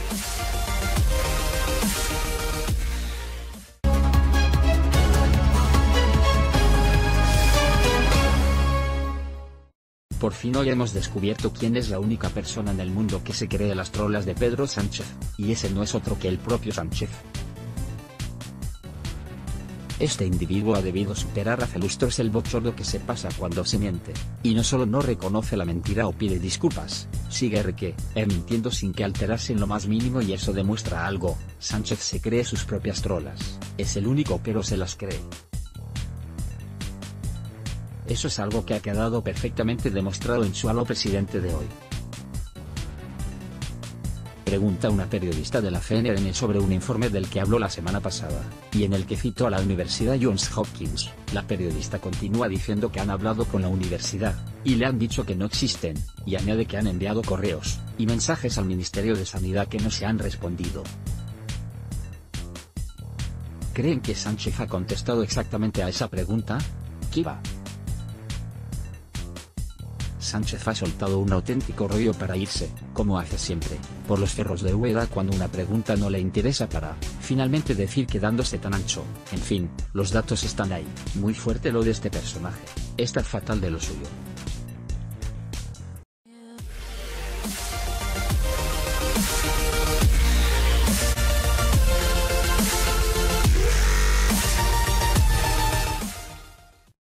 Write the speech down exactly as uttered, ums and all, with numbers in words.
Por fin hoy hemos descubierto quién es la única persona en el mundo que se cree las trolas de Pedro Sánchez, y ese no es otro que el propio Sánchez. Este individuo ha debido superar hace lustros el bochorno que se pasa cuando se miente, y no solo no reconoce la mentira o pide disculpas, sigue reque, eh, mintiendo sin que alterarse en lo más mínimo, y eso demuestra algo: Sánchez se cree sus propias trolas, es el único pero se las cree. Eso es algo que ha quedado perfectamente demostrado en su aló presidente de hoy. Pregunta una periodista de la C N N sobre un informe del que habló la semana pasada, y en el que citó a la Universidad Johns Hopkins. La periodista continúa diciendo que han hablado con la universidad, y le han dicho que no existen, y añade que han enviado correos y mensajes al Ministerio de Sanidad que no se han respondido. ¿Creen que Sánchez ha contestado exactamente a esa pregunta? ¿Qué va? Sánchez ha soltado un auténtico rollo para irse, como hace siempre, por los cerros de Úbeda cuando una pregunta no le interesa, para, finalmente, decir quedándose tan ancho. En fin, los datos están ahí. Muy fuerte lo de este personaje. Está fatal de lo suyo.